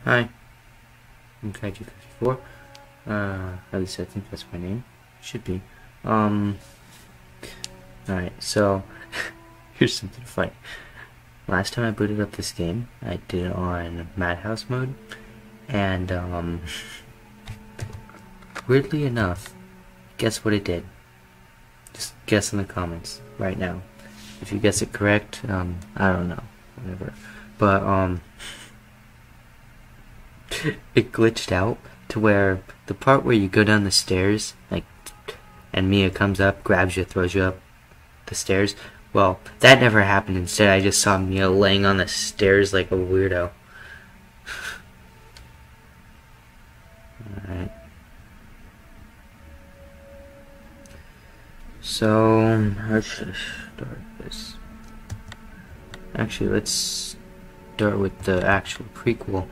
Hi, I'm Kaiju54. At least I think that's my name. Should be. Alright, so here's something funny. Last time I booted up this game, I did it on Madhouse mode, and weirdly enough, guess what it did? Just guess in the comments right now. If you guess it correct, I don't know, whatever. But it glitched out to where the part where you go down the stairs, like, and Mia comes up, grabs you, throws you up the stairs. Well, that never happened. Instead, I just saw Mia laying on the stairs like a weirdo. Alright. So, how should I start this? Actually, let's start with the actual prequel.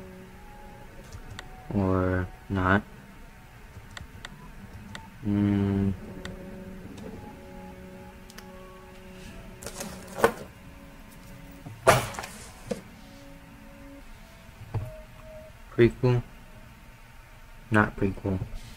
Or not. Prequel? Not prequel.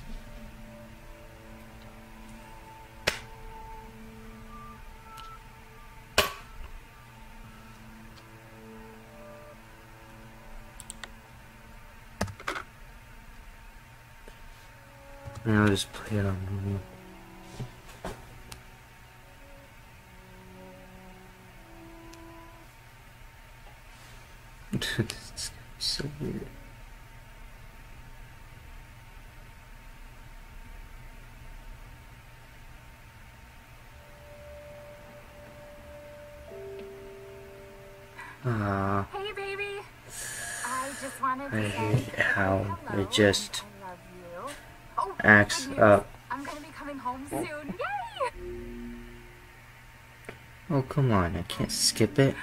And I'll just play it on normal. This is so weird. Hey, baby. I just wanted to I say hate how hello. it just I love you. Oh, acts good news. up. I'm gonna be coming home soon. Yay! Oh, come on, I can't skip it.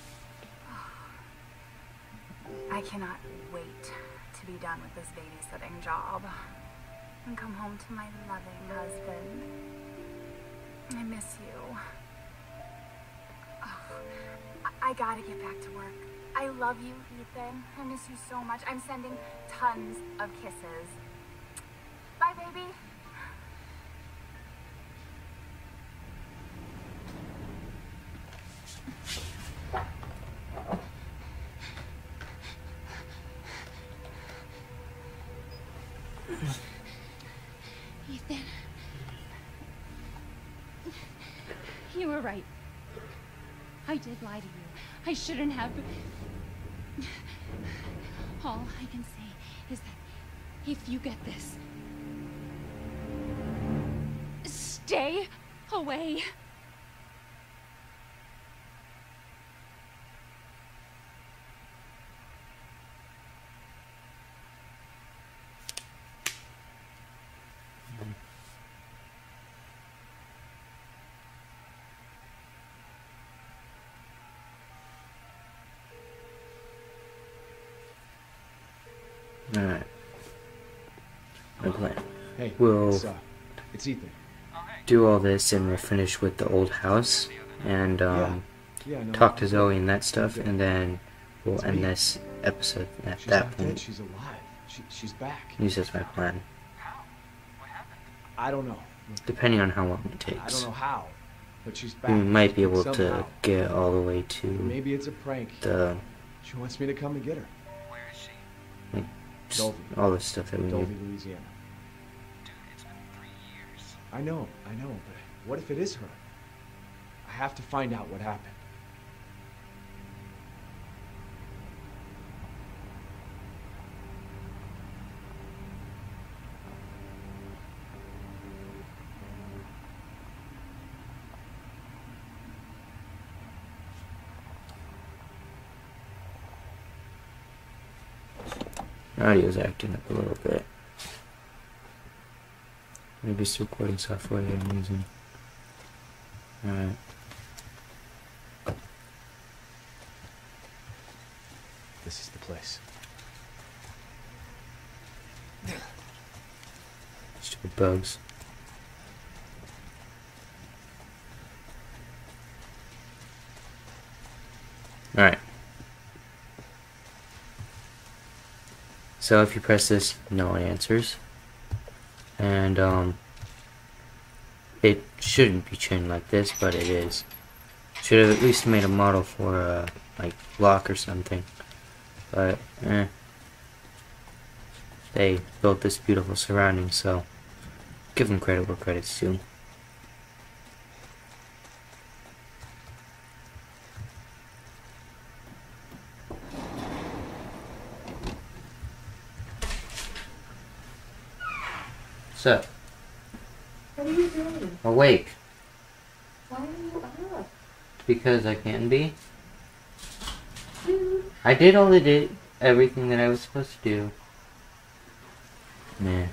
I cannot wait to be done with this babysitting job and come home to my loving husband. I miss you. Oh, I gotta get back to work. I love you, Ethan. I miss you so much. I'm sending tons of kisses. Bye, baby. Ethan. You were right. I did lie to you. I shouldn't have. All I can say is that if you get this, stay away. Alright. My plan. Hey, We'll it's Ethan. do all this and we'll finish with the old house and No, talk to Zoe and that stuff, and then we'll end this episode at She's that not dead. point. She's alive. She's back. At least that's my plan. I don't know. Depending on how long it I don't takes. know how, but she's back. We might be able somehow. to get all the way to Maybe it's a prank. the She wants me to come and get her. just Dovey. all the stuff that we Dovey, need. Louisiana. Dude, it's been 3 years. I know, but what if it is her? I have to find out what happened. Audio's acting up a little bit. Maybe it's the recording software that I'm using. Alright. This is the place. Stupid bugs. Alright. So if you press this, no one answers. And it shouldn't be chained like this, but it is. Should have at least made a model for like lock or something. But they built this beautiful surrounding, so give them credit where credit's due. What's up? What are you doing? Awake. Why are you up? Because I can be. Dude. I did everything that I was supposed to do. Nah.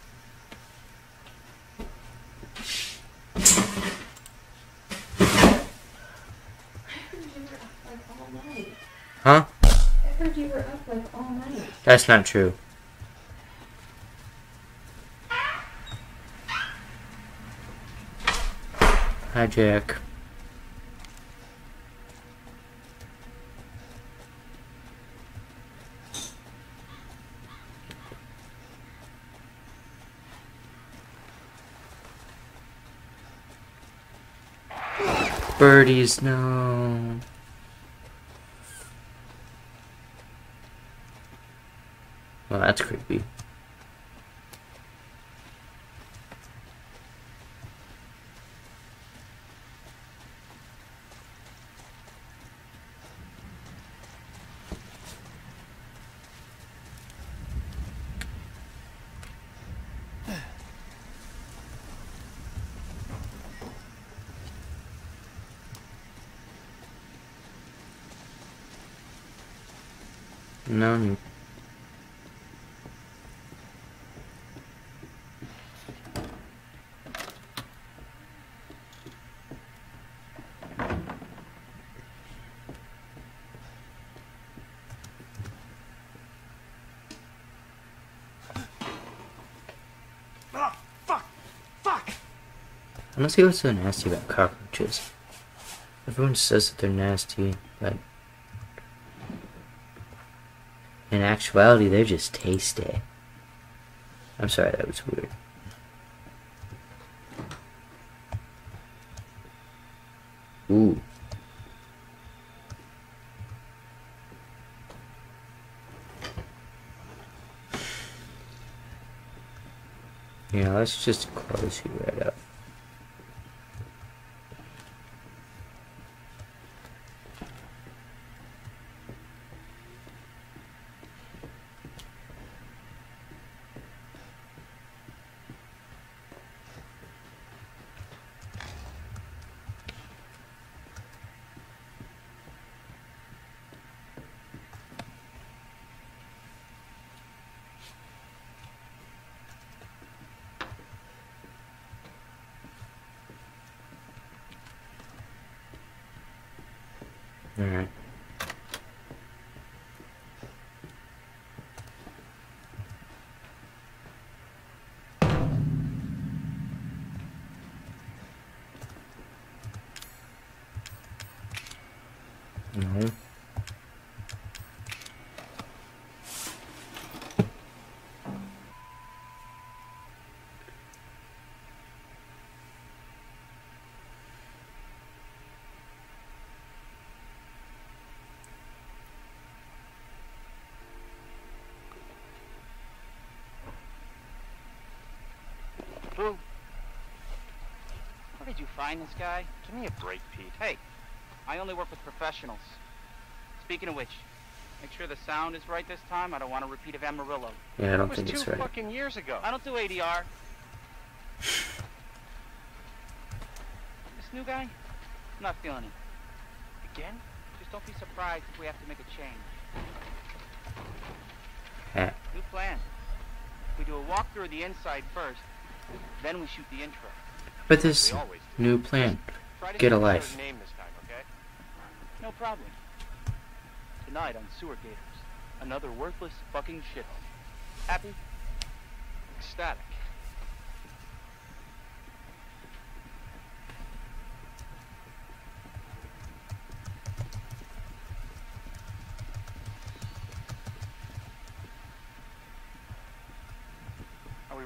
Huh? I heard you were up like all night. That's not true. Hi, Jack. Birdies, no. Well, that's creepy. No. Ah, fuck! Fuck! I don't see what's so nasty about cockroaches. Everyone says that they're nasty, but in actuality, they're just tasty. I'm sorry, that was weird. Ooh. Yeah, let's just close you right up. Alright. No. Boo. Where did you find this guy? Give me a break, Pete. Hey, I only work with professionals. Speaking of which, make sure the sound is right this time. I don't want a repeat of Amarillo. Yeah, I don't think it's right. That was 2 fucking years ago. I don't do ADR. This new guy? I'm not feeling it. Again? Just don't be surprised if we have to make a change. New plan. We do a walkthrough of the inside first, then we shoot the intro. But this new plan, get a life. Name this time, okay? No problem. Tonight on Sewer Gators, another worthless fucking shithole. Happy? Ecstatic.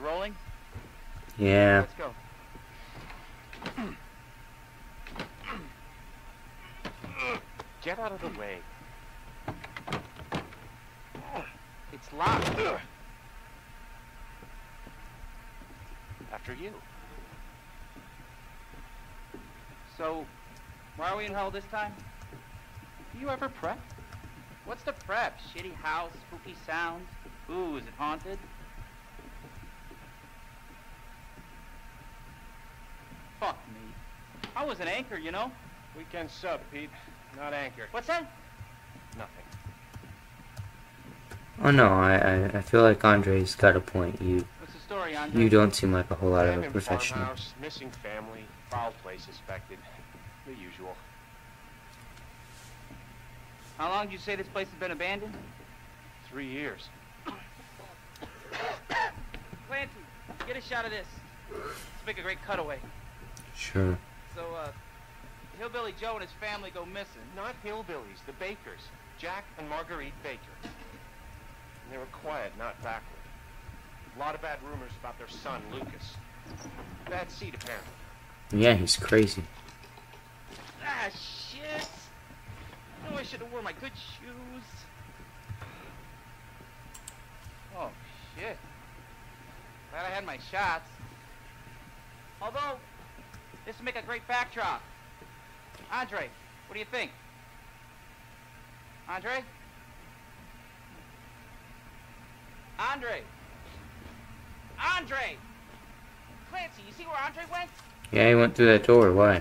rolling? Yeah. Let's go. Get out of the way. It's locked. After you. So, why are we in hell this time? Do you ever prep? What's the prep? Shitty house, spooky sounds? Ooh, is it haunted? Fuck me. I was an anchor, you know? Weekend sub, Pete. Not anchored. What's that? Nothing. Oh no, I feel like Andre's got a point. What's the story, Andre? You don't seem like a whole lot of a Abandoned professional. farmhouse, missing family, foul play suspected. The usual. How long did you say this place has been abandoned? 3 years. Clancy, get a shot of this. Let's make a great cutaway. Sure. So, Hillbilly Joe and his family go missing. Not hillbillies, the Bakers. Jack and Marguerite Baker. And they were quiet, not backward. A lot of bad rumors about their son, Lucas. Bad seed, apparently. Yeah, he's crazy. Ah, shit. I know I should have worn my good shoes. Oh, shit. Glad I had my shots. Although, this would make a great backdrop. Andre, what do you think? Andre? Andre! Andre! Clancy, you see where Andre went? Yeah, he went through that door. Why?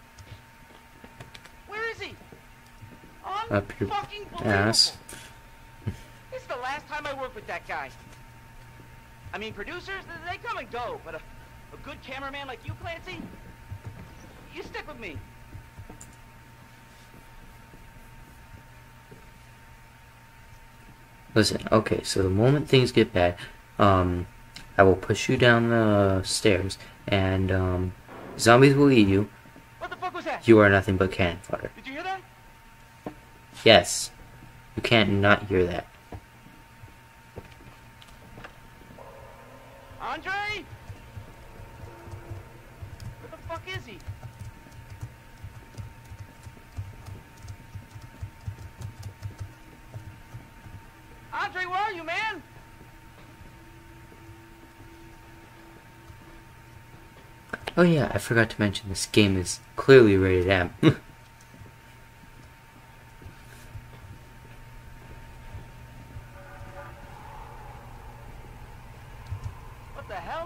Where is he? Up your Fucking ass. This is the last time I work with that guy. I mean, producers, they come and go, but a good cameraman like you, Clancy, you stick with me. Listen, okay, so the moment things get bad, I will push you down the stairs, and zombies will eat you. What the fuck was that? You are nothing but cannon fodder. Did you hear that? Yes. You can't not hear that. Andre? Where the fuck is he? Andre, where are you, man? Oh yeah, I forgot to mention this game is clearly rated M. What the hell?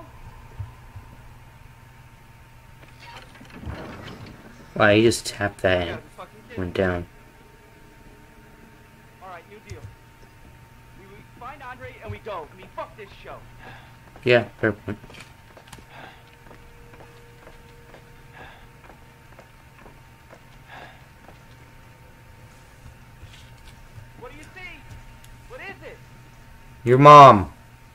Wow, you just tapped that You and gotta be fucking kidding went me. down. Alright, new deal. We find Andre and we go. I mean, fuck this show. Yeah, fair point. What do you see? What is it? Your mom.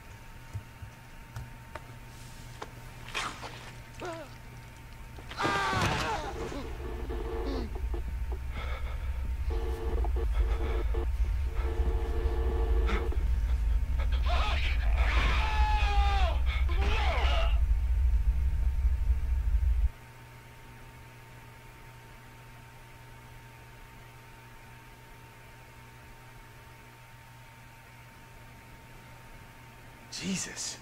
Jesus.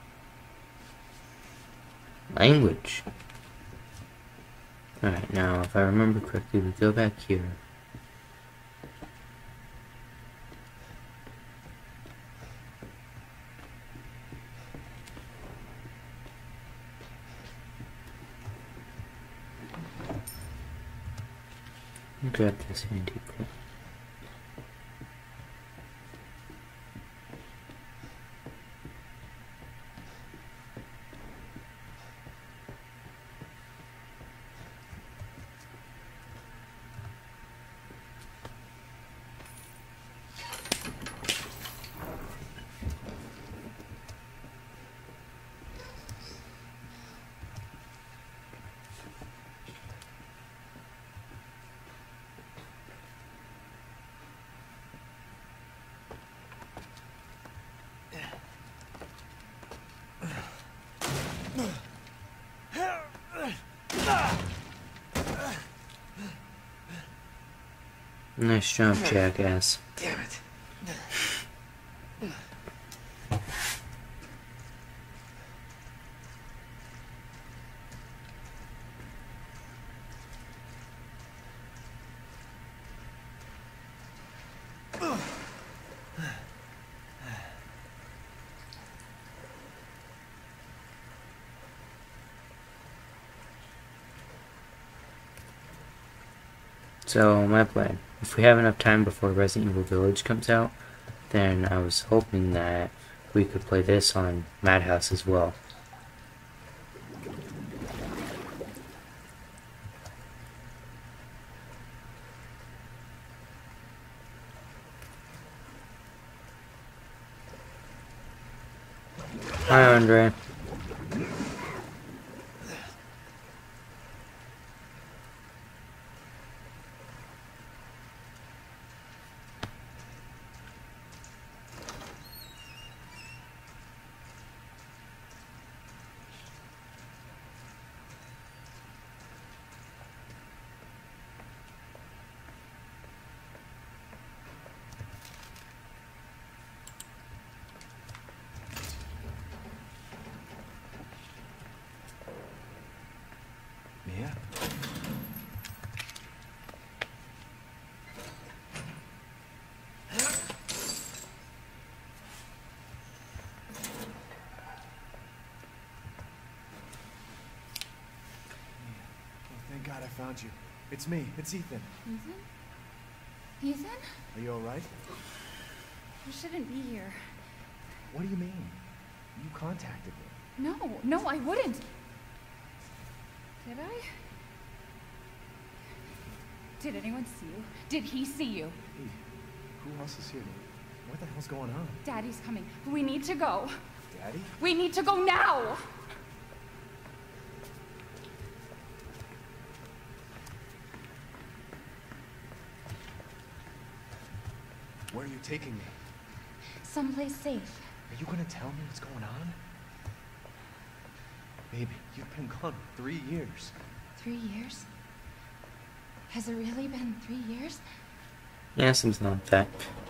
Language. Alright, now if I remember correctly, we go back here. Grab this antique clip. Nice jump, jackass. Damn it. So, my plan. If we have enough time before Resident Evil Village comes out, then I was hoping that we could play this on Madhouse as well. Hi, Andre. Mia? Thank God I found you. It's me. It's Ethan. Ethan? Ethan? Are you alright? You shouldn't be here. What do you mean? You contacted me. No, I wouldn't. Did I? Did anyone see you? Did he see you? Hey, who else is here? What the hell's going on? Daddy's coming. We need to go. Daddy? We need to go now! Where are you taking me? Someplace safe. Are you gonna tell me what's going on? Baby, you've been gone 3 years. 3 years? Has it really been 3 years? Yeah, something like that.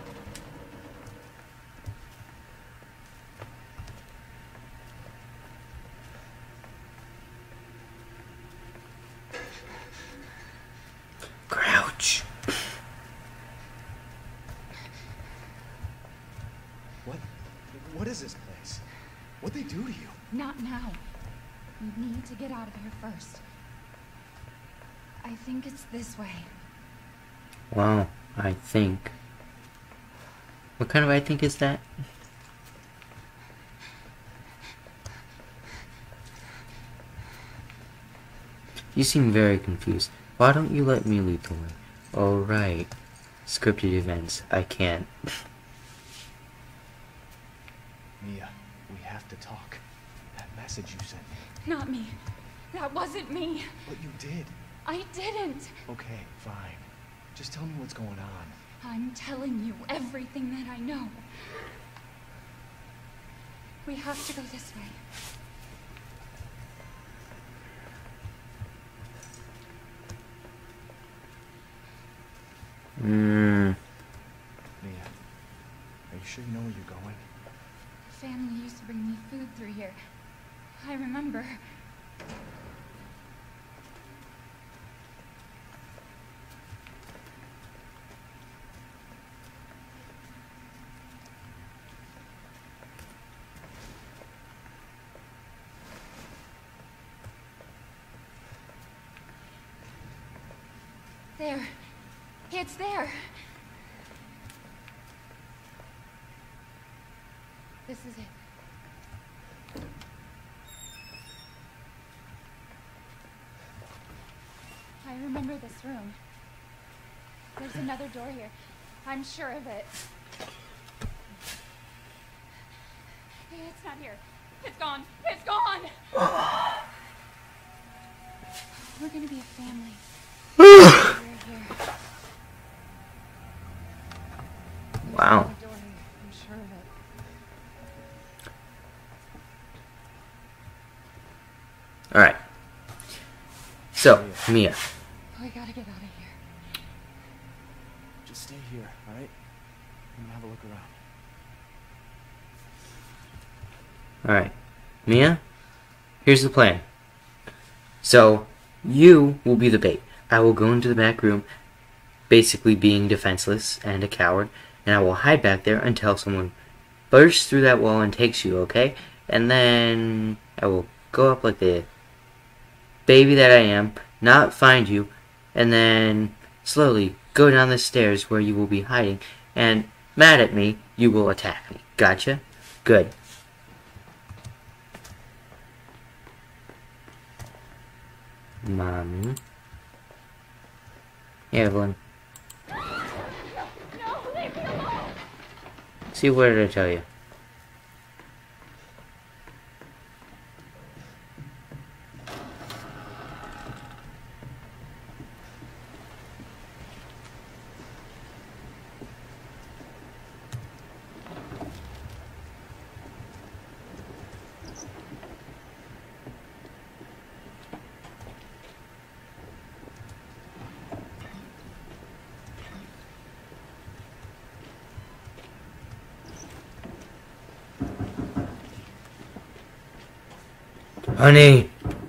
Crouch. What is this place? What'd they do to you? Not now. We need to get out of here first. I think it's this way. Wow, I think. What kind of I think is that? You seem very confused. Why don't you let me lead the way? Oh, right. Scripted events. I can't. Mia, we have to talk. That message you sent me. Not me. That wasn't me. But you did. I didn't. Okay, fine. Just tell me what's going on. I'm telling you everything that I know. We have to go this way. Mia, are you sure you know where you're going? Family used to bring me food through here. I remember. There. It's there. This is it. I remember this room. There's another door here. I'm sure of it. It's not here. It's gone. It's gone! We're gonna be a family. We're here. Wow. There's another door here. I'm sure of it. Alright. So, Mia. We gotta get out of here. all right? I'm gonna have a look around. Alright. Mia, here's the plan. So, you will be the bait. I will go into the back room, basically being defenseless and a coward, and I will hide back there until someone bursts through that wall and takes you, okay? And then I will go up like the baby that I am, not find you, and then slowly go down the stairs where you will be hiding, and mad at me, you will attack me. Gotcha? Good. Mommy. Evelyn. No, leave me alone! See, what did I tell you? Honey!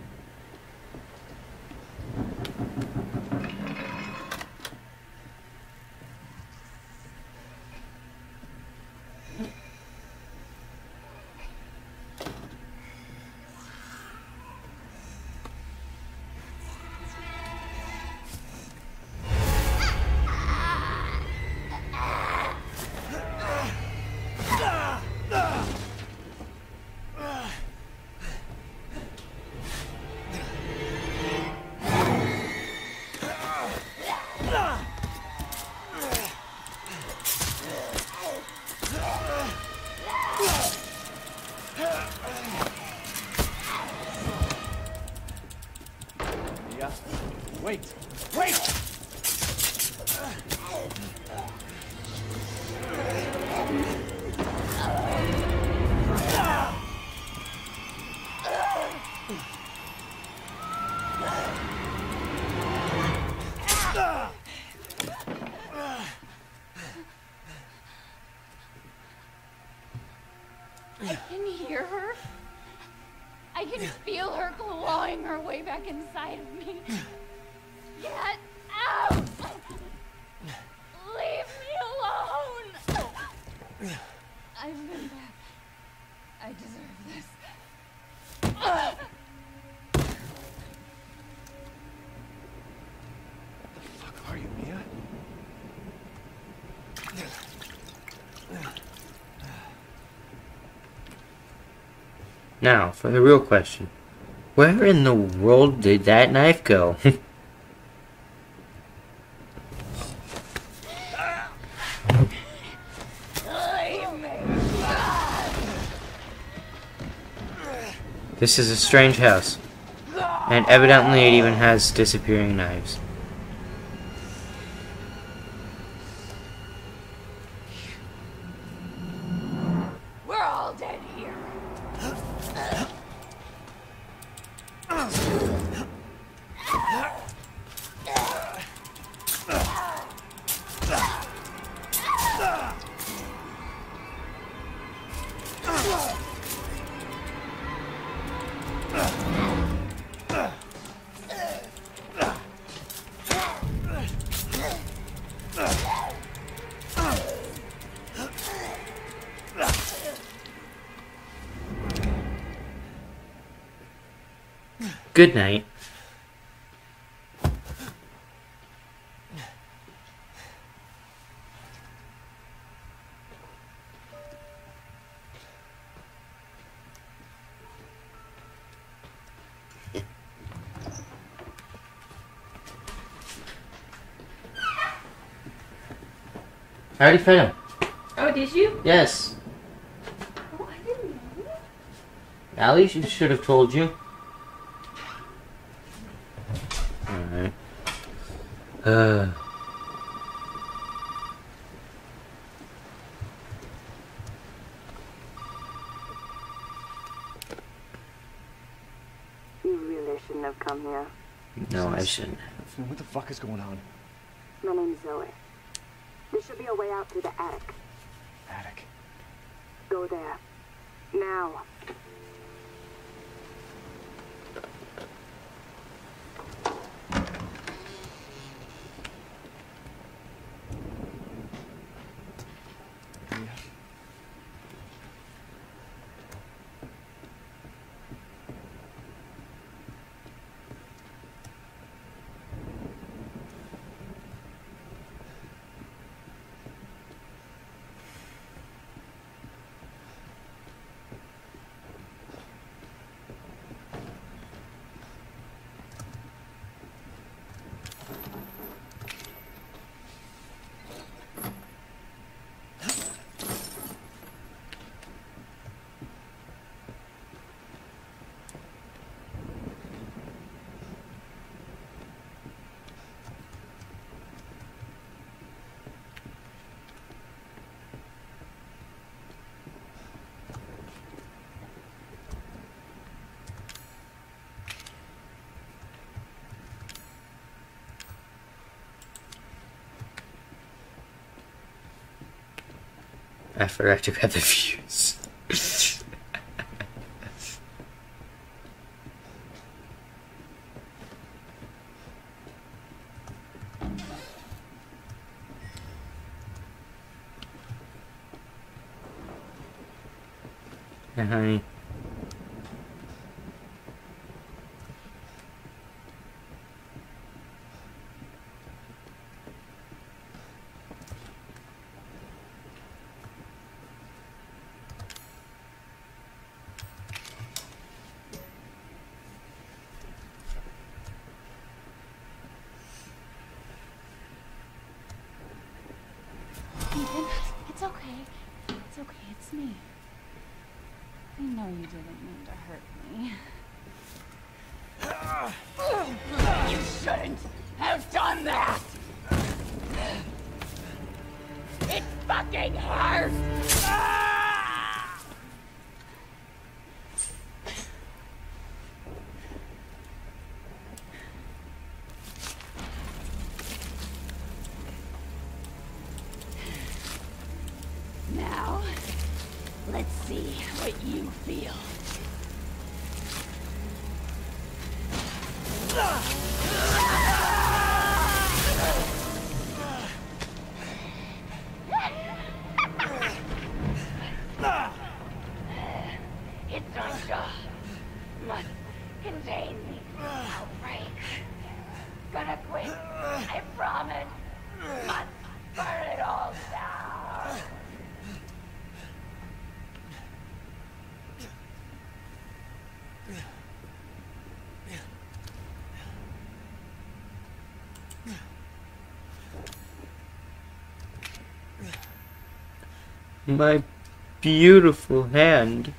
Mia, wait! Wait! I can hear her. I can feel her clawing her way back inside of me. Get out! Leave me alone! I've been bad. I deserve this. Fuck are you, Mia? Now, for the real question. Where in the world did that knife go? This is a strange house. And evidently it even has disappearing knives. We're all dead here. Good night. I already fed him. Oh, did you? Yes. Oh, I didn't know. Allie should have told you. Alright. You really shouldn't have come here. No, I shouldn't. What the fuck is going on? My name's Zoe. There should be a way out through the attic. Attic. Go there. Now. Yeah. I forgot to grab the fuse. Yeah, honey. Ethan, it's okay. It's okay, it's me. I know you didn't mean to hurt me. You shouldn't have done that! It fucking hurts! Now, let's see what you feel. Its own jaw must contain the outbreak. Gonna quit, I promise. Must burn it all down. My beautiful hand.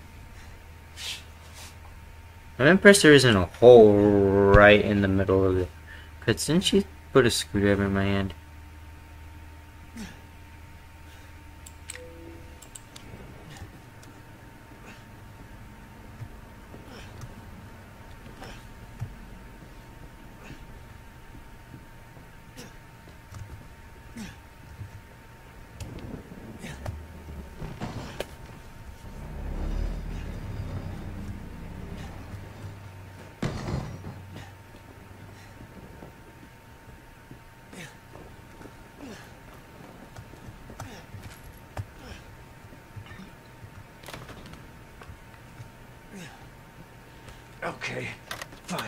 I'm impressed there isn't a hole right in the middle of it. Cause didn't she put a screwdriver in my hand? Okay, fine.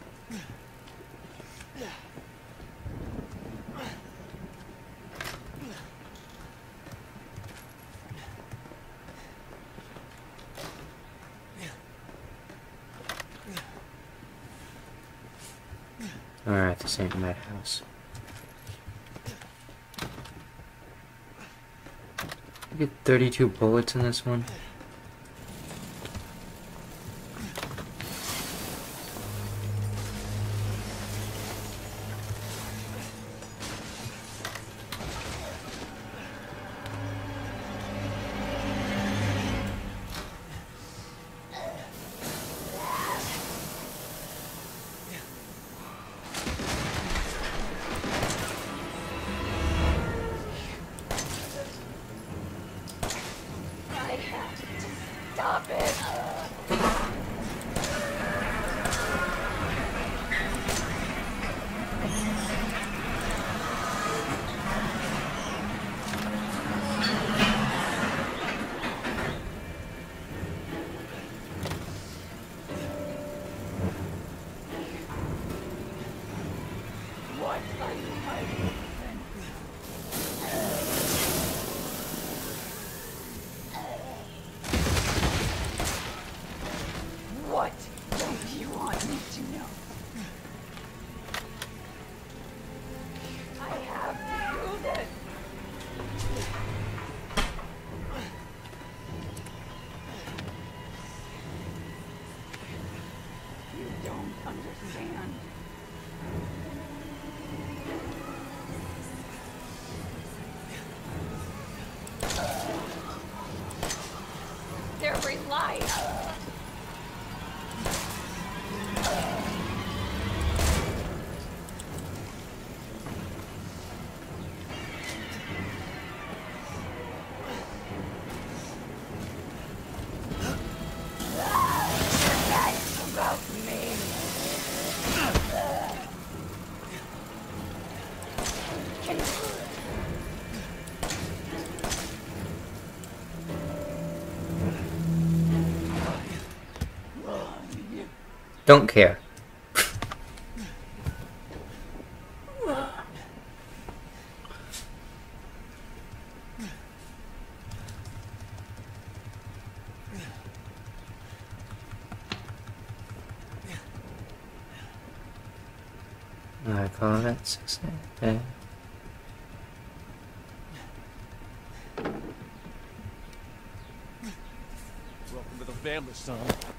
Alright, this ain't my house. I get 32 bullets in this one. Stop it! What are you hiding? What don't you want me to know? I have to do this. You don't understand. Every life. Forget about me. Can Don't care. I call it success. Welcome to the family, son.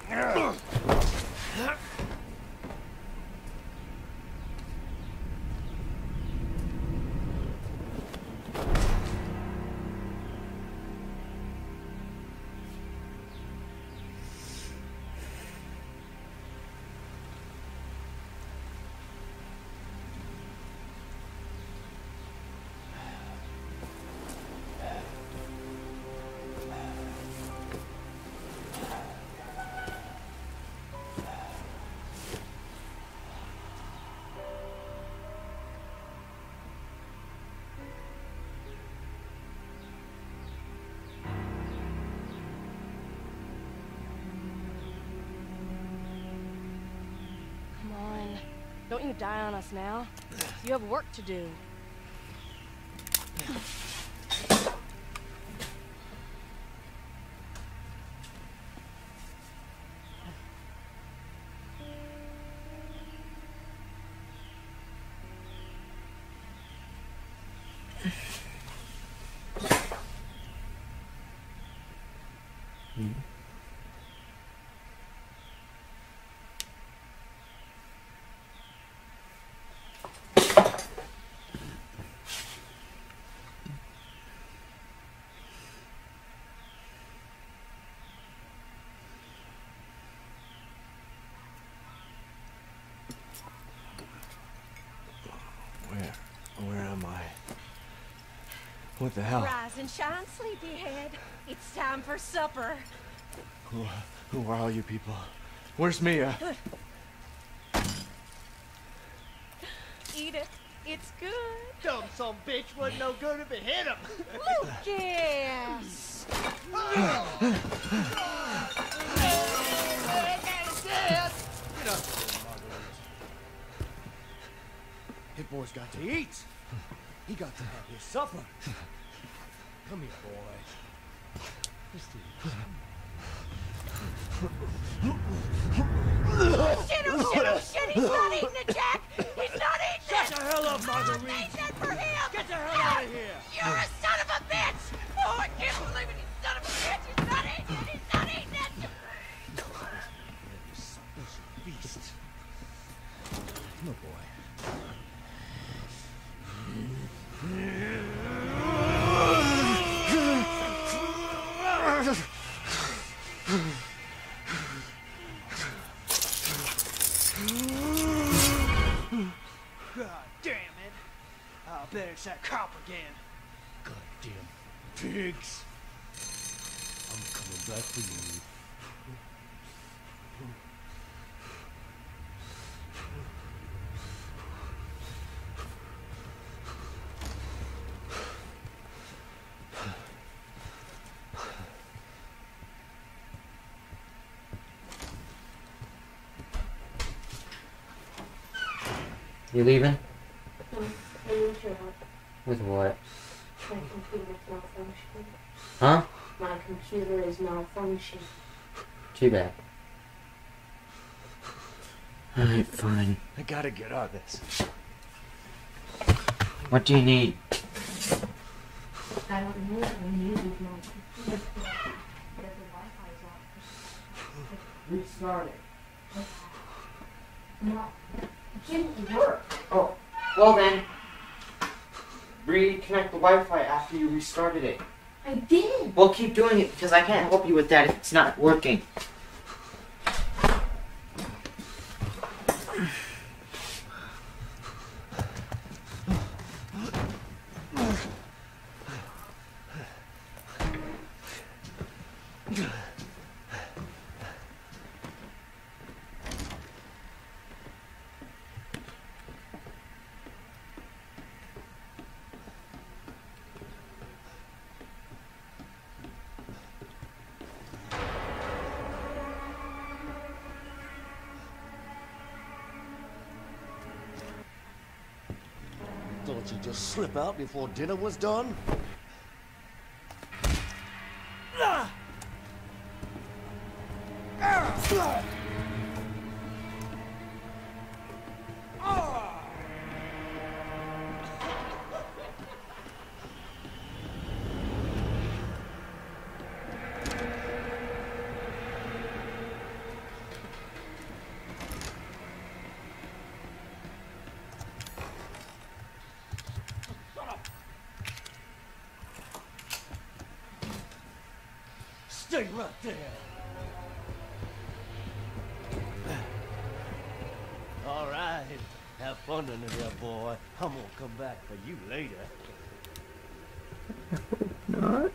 Come on. Don't you die on us now. You have work to do. Where am I? What the hell? Rise and shine, sleepyhead. It's time for supper. Who are all you people? Where's Mia? Eat it. It's good. Dumb son bitch wasn't no good if it hit him. Lucas! His boy's got to eat. He got to have his supper. Come here, boy. Just eat. Shit, he's not eating it, Jack! He's not eating Shut it! the hell up, Marguerite! Made that for him! Get the hell out of here! You're a son of a bitch! Oh, I can't believe it, you son of a bitch! He's not eating it! He's not eating it! You special beast. Come on, boy. God damn it! I'll bet it's that cop again. Goddamn pigs! I'm coming back for you. You leaving? I need your help. With what? My computer's malfunctioning. Huh? My computer is malfunctioning. Too bad. Alright, fine. I gotta get out of this. What do you need? I don't know. I need my computer. The Wi-Fi's off. Restart it. No. It didn't work. Oh, well then, reconnect the Wi-Fi after you restarted it. I did. Well, keep doing it because I can't help you with that if it's not working. Thought you'd just slip out before dinner was done? Stay right there. All right. Have fun under there, boy. I'm gonna come back for you later. Not.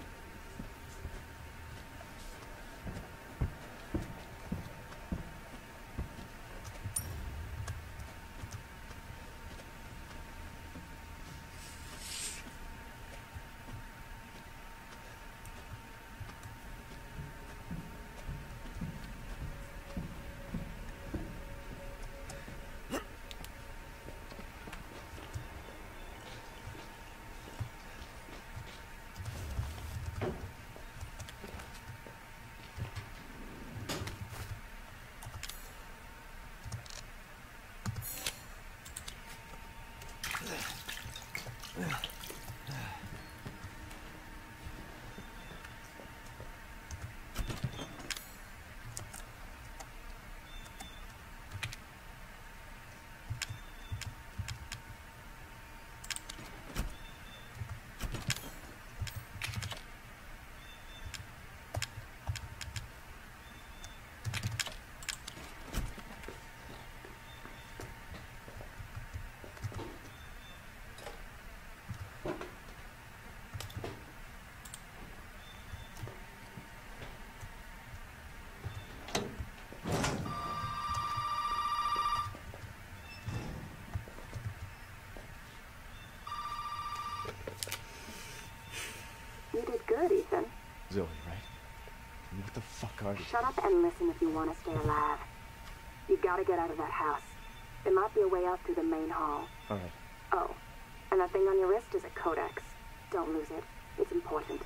You did good, Ethan. Zoe, right? What the fuck are you? Shut up and listen if you want to stay alive. You gotta get out of that house. There might be a way out through the main hall. All right. Oh, and that thing on your wrist is a codex. Don't lose it. It's important.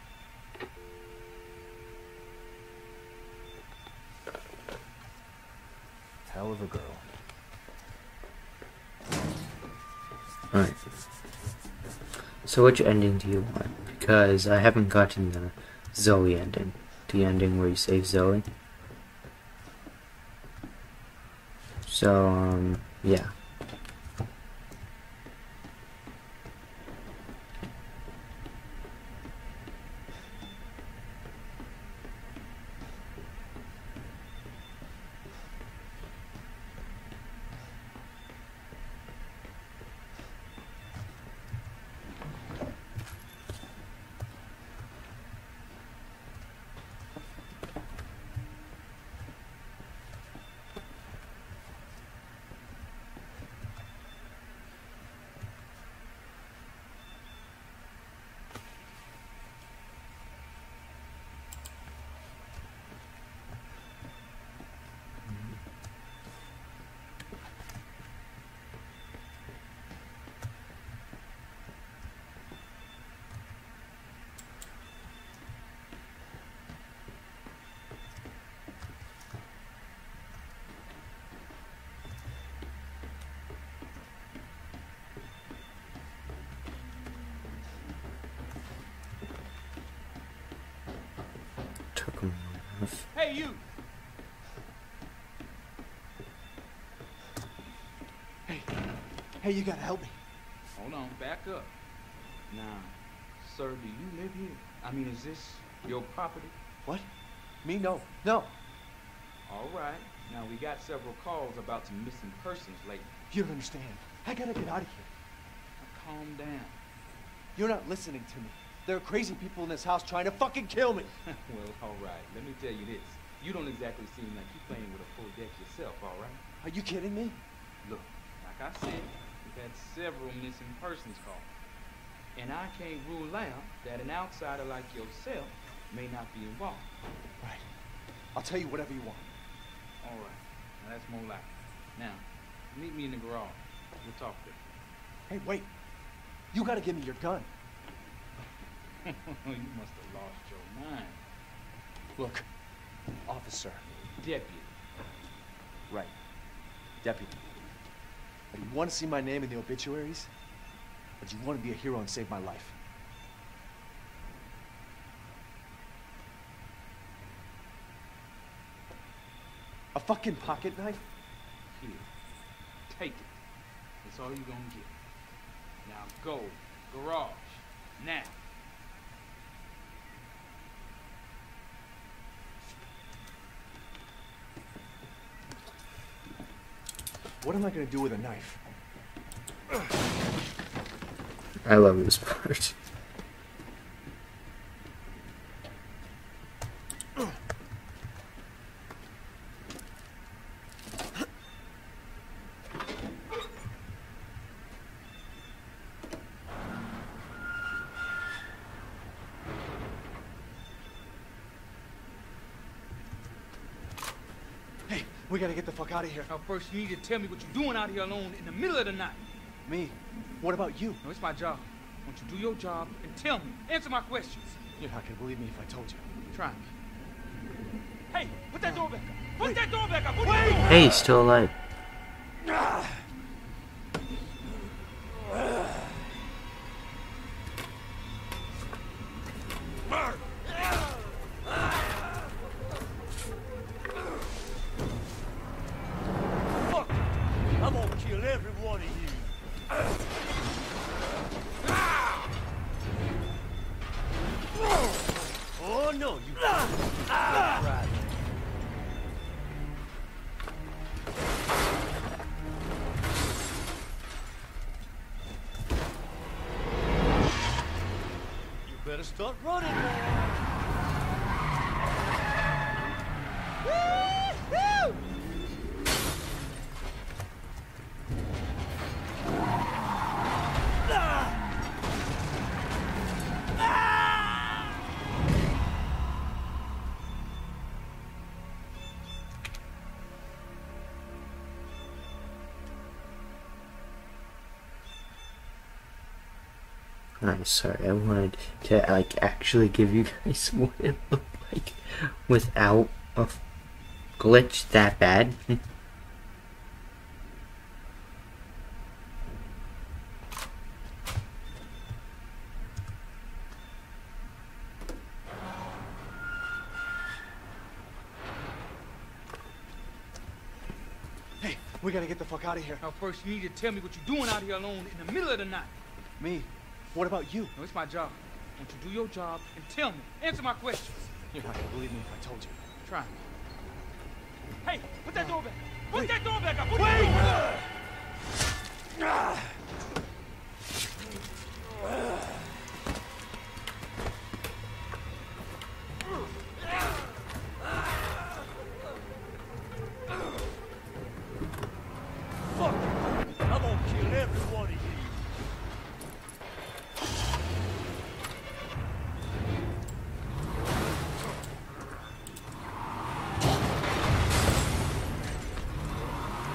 Hell of a girl. Alright. So which ending do you want? Because I haven't gotten the Zoe ending. The ending where you save Zoe. So, yeah. enough. Hey, you! Hey, you gotta help me. Hold on, back up. Now, sir, do you live here? I mean, is this your property? What? Me? No. No. All right. Now, we got several calls about some missing persons lately. You don't understand. I gotta get out of here. Now, calm down. You're not listening to me. There are crazy people in this house trying to fucking kill me. Well, all right. Let me tell you this. You don't exactly seem like you're playing with a full deck yourself, all right? Are you kidding me? Look, like I said, we've had several missing persons calls. And I can't rule out that an outsider like yourself may not be involved. Right. I'll tell you whatever you want. All right. Now, that's more like it. Now, meet me in the garage. We'll talk there. Hey, wait. You gotta give me your gun. You must have lost your mind. Look, officer. Deputy. Right. Deputy. But you want to see my name in the obituaries? Or do you want to be a hero and save my life? A fucking pocket knife? Here. Take it. That's all you're gonna get. Now go. Garage. Now. What am I gonna do with a knife? I love this part. Hey, we gotta get the fuck out of here. Now first you need to tell me what you're doing out here alone in the middle of the night. Me? What about you? No, it's my job. Won't you do your job and tell me? Answer my questions. You're not gonna believe me if I told you. Try me. Hey, put that door back up. Put that door back up. What are you doing? Hey, he's still alive. Fuck! I'm gonna kill every one of you. Oh no, you right. You better start running, man. Woo! I'm sorry, I wanted to like actually give you guys what it looked like without a glitch that bad. Hey, we gotta get the fuck out of here. Now first you need to tell me what you're doing out here alone in the middle of the night. Me? What about you? No, it's my job. Won't you do your job and tell me? Answer my questions. You're not gonna believe me if I told you. Try me. Hey, put that door back. Put Wait. that door back up. What are you doing? Fuck you. I'm gonna kill every one of you.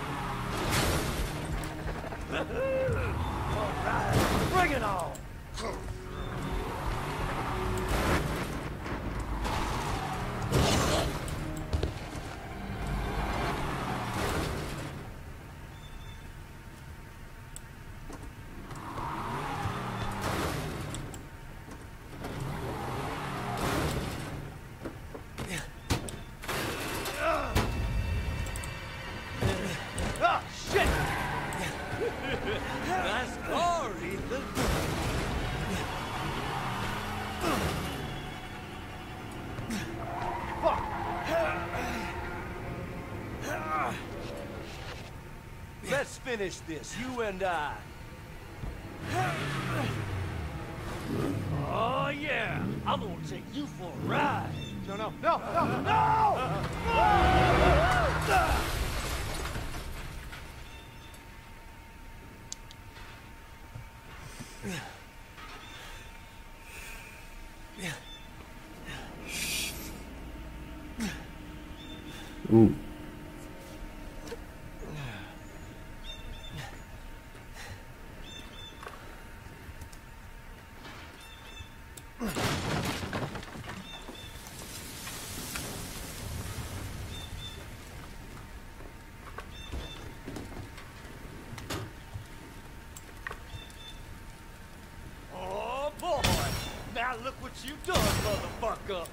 All right, bring it on. finish this, you and I. Oh, yeah. I'm gonna take you for a ride. No, no, no, no, no! Ooh. Oh, boy. Now look what you done, motherfucker.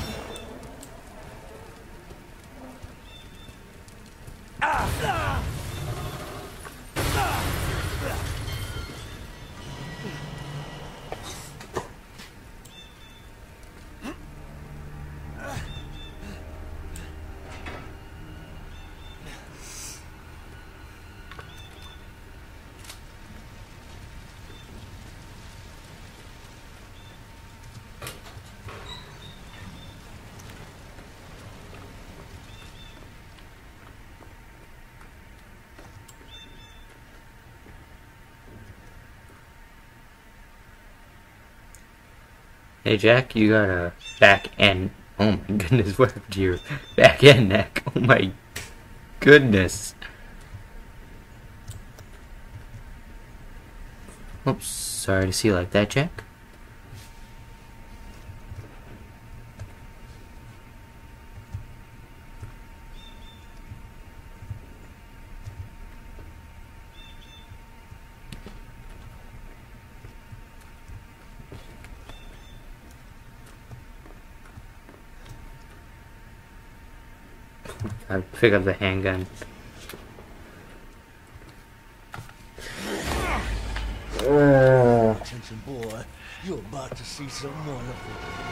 Hey Jack, you got a back end. Oh my goodness, what happened to your back end neck? Oh my goodness. Oops, sorry to see you like that, Jack. I pick up the handgun. Attention, boy. You're about to see some wonderful.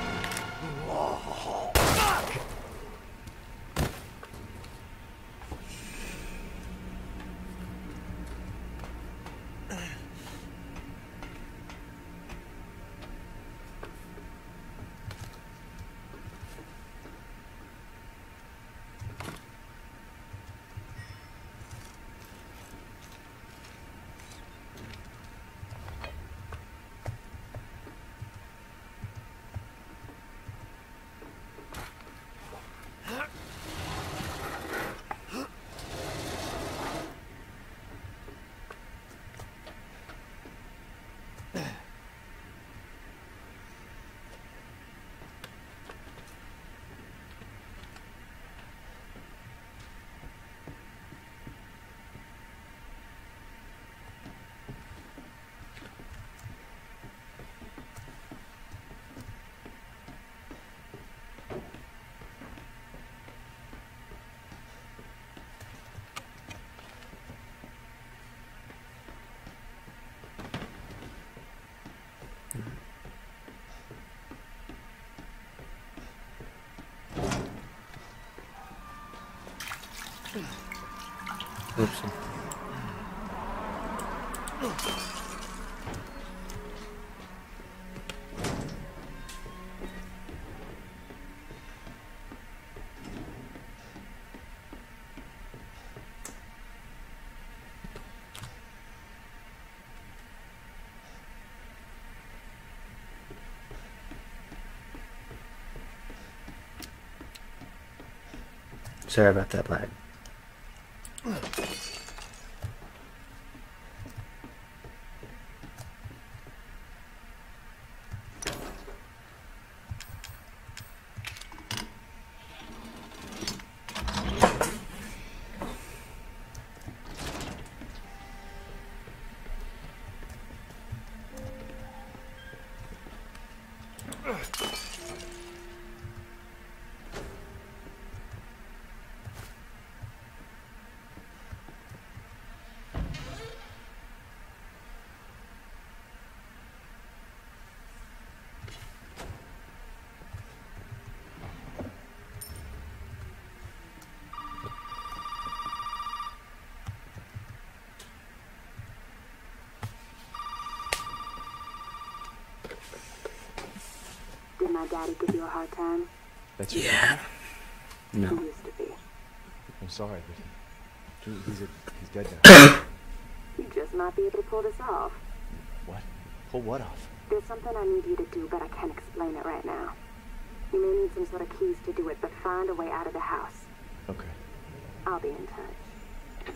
Oops. Sorry about that lag. Did my daddy give you a hard time? That's your Yeah. He No. used to be. I'm sorry, but he's dead now. You just might be able to pull this off. What? Pull what off? There's something I need you to do, but I can't explain it right now. You may need some sort of keys to do it, but find a way out of the house. Okay. I'll be in touch.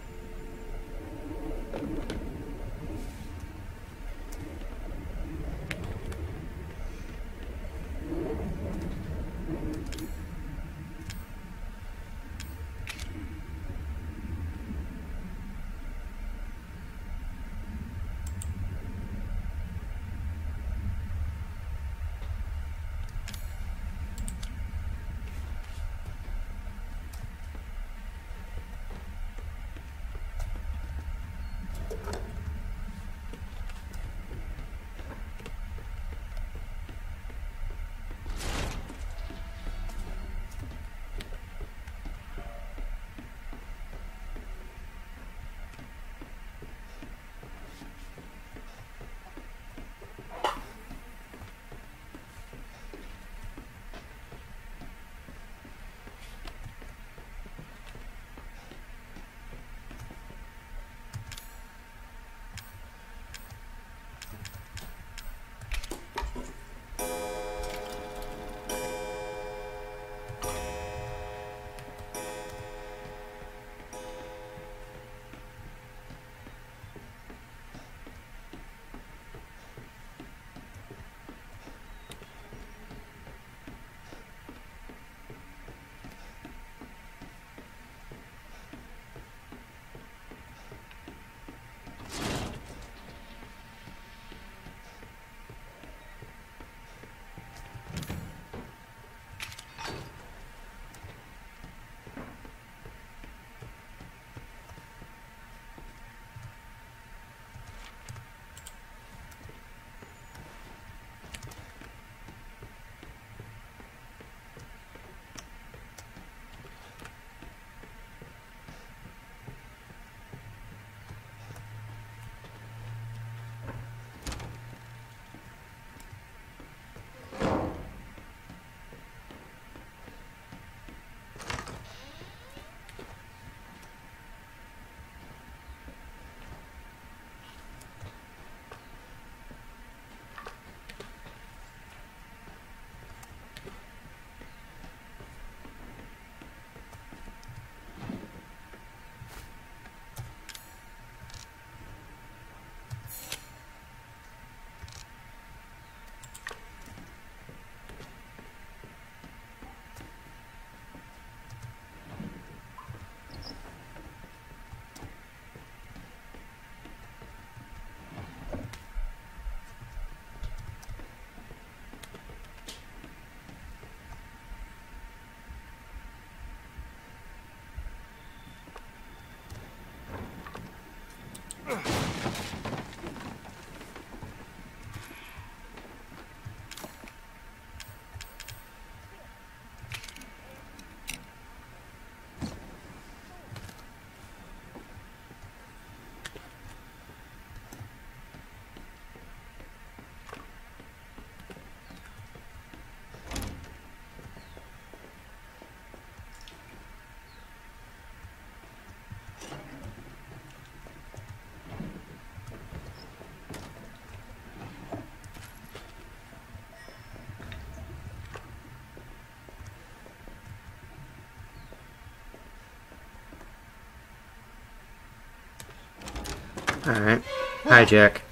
Alright. Hi, Jack.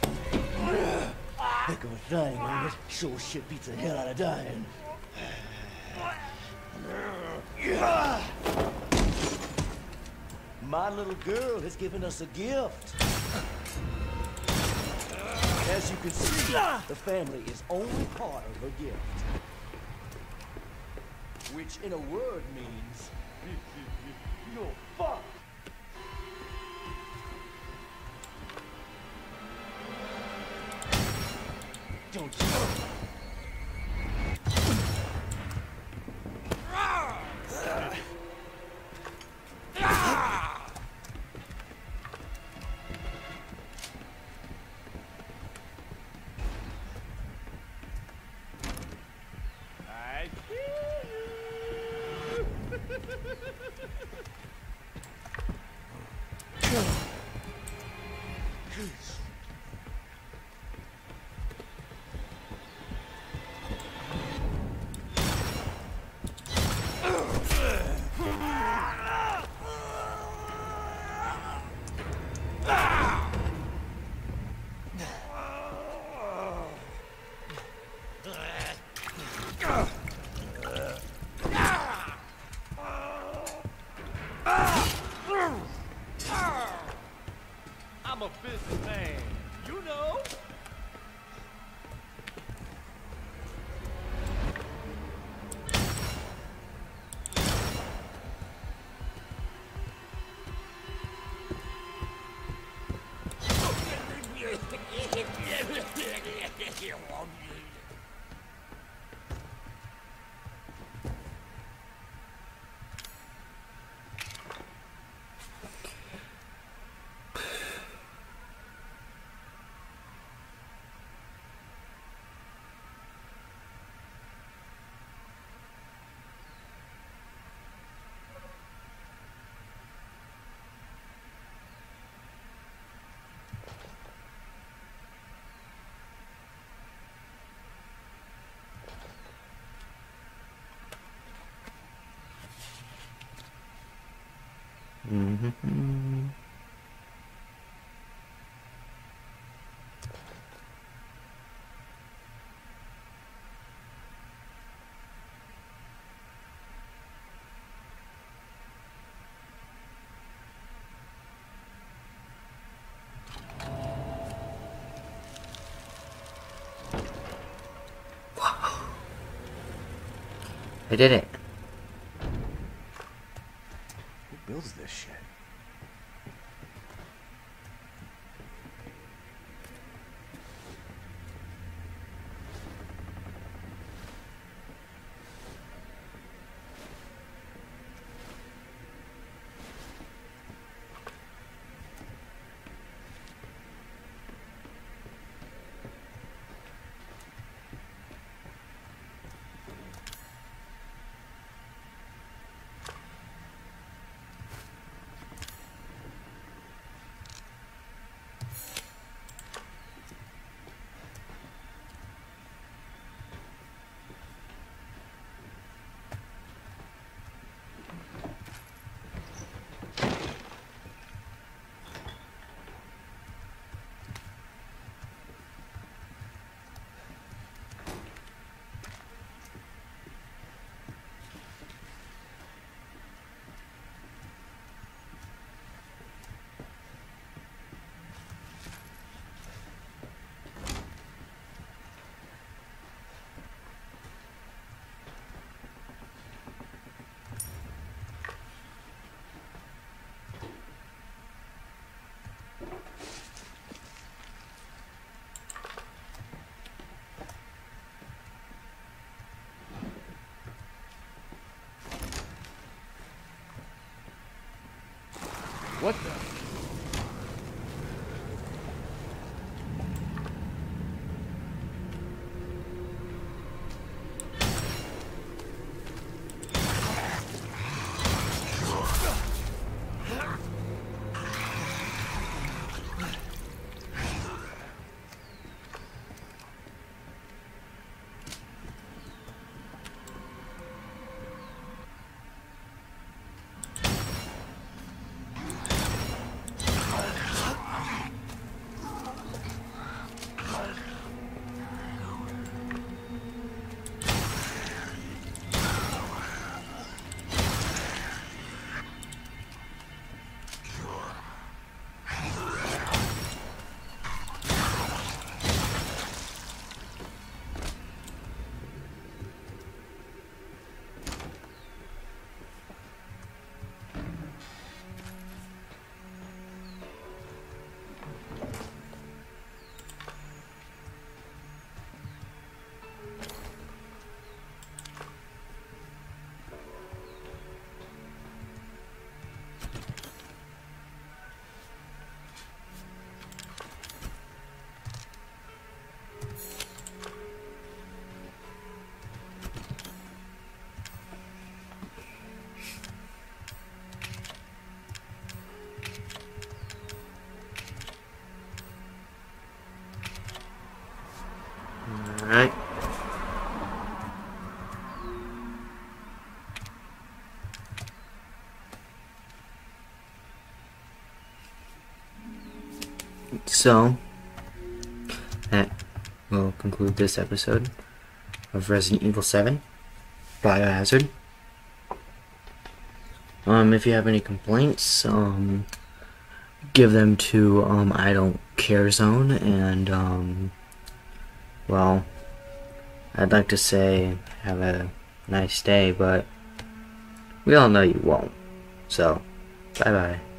Heck of a thing, ain't it? Sure shit beats the hell out of dying. My little girl has given us a gift. As you can see, the family is only part of her gift. Which in a word means you're fucked. Don't you? I'm a businessman, you know? Mm-hmm. I did it. Who builds this shit? What the? So that will conclude this episode of Resident Evil 7 Biohazard. If you have any complaints, give them to I Don't Care Zone, and well, I'd like to say have a nice day, but we all know you won't. So, bye bye.